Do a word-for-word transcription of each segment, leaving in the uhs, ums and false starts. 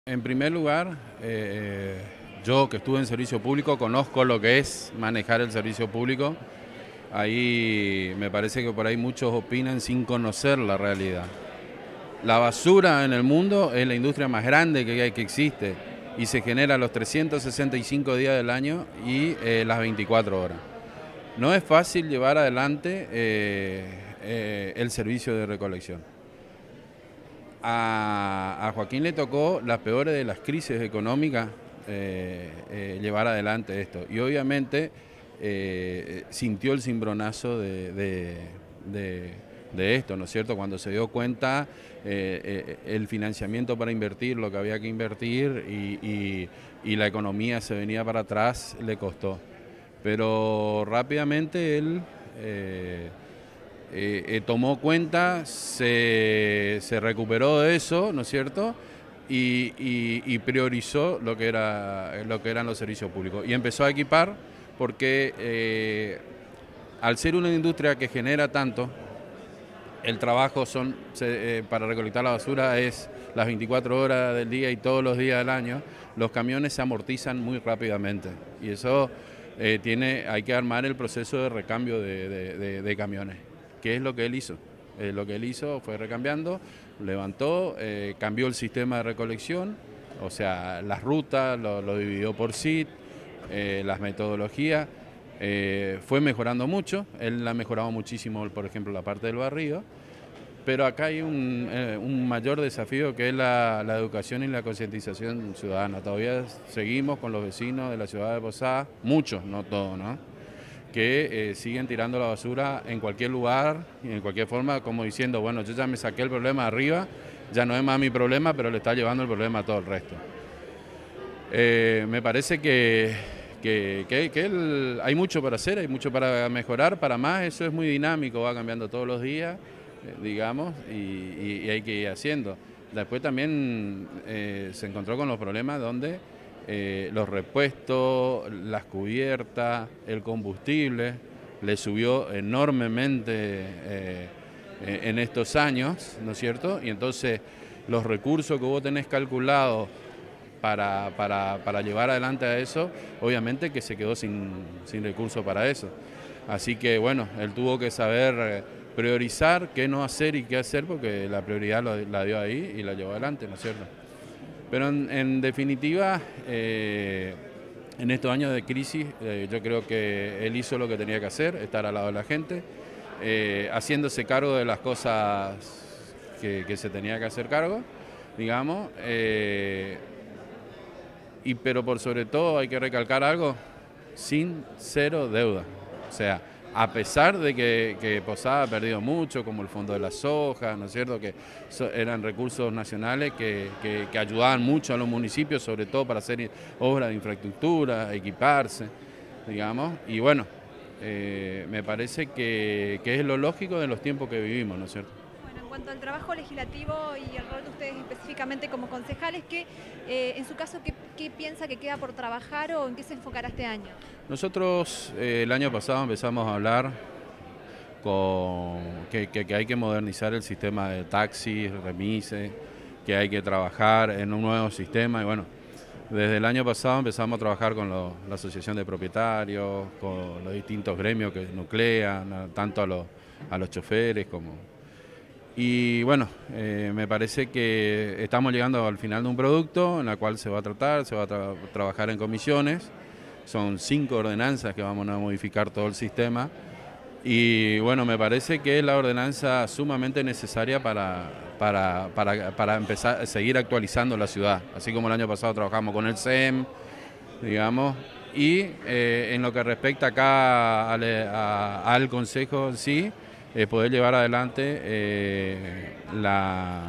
En primer lugar, eh, yo que estuve en servicio público conozco lo que es manejar el servicio público. Ahí me parece que por ahí muchos opinan sin conocer la realidad. La basura en el mundo es la industria más grande que, hay, que existe y se genera los trescientos sesenta y cinco días del año y eh, las veinticuatro horas. No es fácil llevar adelante eh, eh, el servicio de recolección. A, a Joaquín le tocó las peores de las crisis económicas eh, eh, llevar adelante esto y obviamente eh, sintió el cimbronazo de, de, de, de esto, ¿no es cierto? Cuando se dio cuenta eh, eh, el financiamiento para invertir, lo que había que invertir y, y, y la economía se venía para atrás, le costó. Pero rápidamente él eh, eh, eh, tomó cuenta, se, se recuperó de eso, ¿no es cierto? Y, y, y priorizó lo que, era, lo que eran los servicios públicos. Y empezó a equipar porque eh, al ser una industria que genera tanto, el trabajo son, se, eh, para recolectar la basura es las veinticuatro horas del día y todos los días del año, los camiones se amortizan muy rápidamente y eso eh, tiene, hay que armar el proceso de recambio de, de, de, de camiones, que es lo que él hizo. Eh, lo que él hizo fue recambiando, levantó, eh, cambió el sistema de recolección, o sea, las rutas, lo, lo dividió por S I T, eh, las metodologías. Eh, fue mejorando mucho, él ha mejorado muchísimo, por ejemplo, la parte del barrido, pero acá hay un, eh, un mayor desafío que es la, la educación y la concientización ciudadana. Todavía seguimos con los vecinos de la ciudad de Posadas, muchos, no todos, ¿no? que eh, siguen tirando la basura en cualquier lugar y en cualquier forma, como diciendo, bueno, yo ya me saqué el problema de arriba, ya no es más mi problema, pero le está llevando el problema a todo el resto. Eh, me parece que... Que, que, que él, hay mucho para hacer, hay mucho para mejorar, para más, eso es muy dinámico, va cambiando todos los días, eh, digamos, y, y, y hay que ir haciendo. Después también eh, se encontró con los problemas donde eh, los repuestos, las cubiertas, el combustible, le subió enormemente eh, en estos años, ¿no es cierto? Y entonces los recursos que vos tenés calculados Para, para, para llevar adelante a eso, obviamente que se quedó sin, sin recursos para eso. Así que bueno, él tuvo que saber priorizar qué no hacer y qué hacer, porque la prioridad lo, la dio ahí y la llevó adelante, ¿no es cierto? Pero en, en definitiva, eh, en estos años de crisis, eh, yo creo que él hizo lo que tenía que hacer, estar al lado de la gente, eh, haciéndose cargo de las cosas que, que se tenía que hacer cargo, digamos, eh, Y, pero por sobre todo hay que recalcar algo, sin cero deuda. O sea, a pesar de que, que Posada ha perdido mucho, como el Fondo de la Soja, ¿no es cierto?, que so, eran recursos nacionales que, que, que ayudaban mucho a los municipios, sobre todo para hacer obras de infraestructura, equiparse, digamos. Y bueno, eh, me parece que, que es lo lógico de los tiempos que vivimos, ¿no es cierto? En cuanto al trabajo legislativo y el rol de ustedes específicamente como concejales, ¿qué, eh, en su caso, ¿qué, qué piensa que queda por trabajar o en qué se enfocará este año? Nosotros eh, el año pasado empezamos a hablar con que, que, que hay que modernizar el sistema de taxis, remises, que hay que trabajar en un nuevo sistema y bueno, desde el año pasado empezamos a trabajar con lo, la asociación de propietarios, con los distintos gremios que nuclean, tanto a los, a los choferes como... Y bueno, eh, me parece que estamos llegando al final de un producto en el cual se va a tratar, se va a tra trabajar en comisiones, son cinco ordenanzas que vamos a modificar todo el sistema y bueno, me parece que es la ordenanza sumamente necesaria para, para, para, para empezar a seguir actualizando la ciudad, así como el año pasado trabajamos con el S E M, digamos, y eh, en lo que respecta acá al, a, al Consejo en sí, Eh, poder llevar adelante eh, la,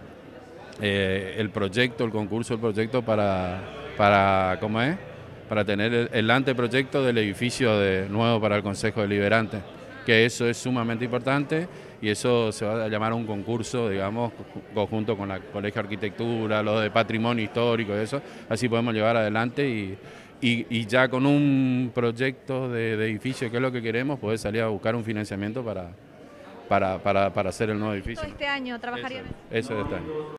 eh, el proyecto, el concurso, el proyecto para, para ¿cómo es? Para tener el, el anteproyecto del edificio de, nuevo para el Consejo Deliberante, que eso es sumamente importante y eso se va a llamar un concurso, digamos, conjunto con la Colegio de Arquitectura, lo de Patrimonio Histórico, eso, así podemos llevar adelante y Y, y ya con un proyecto de, de edificio, que es lo que queremos, poder salir a buscar un financiamiento para, para, para, para hacer el nuevo edificio. Este año trabajarían. Eso, eso es este año.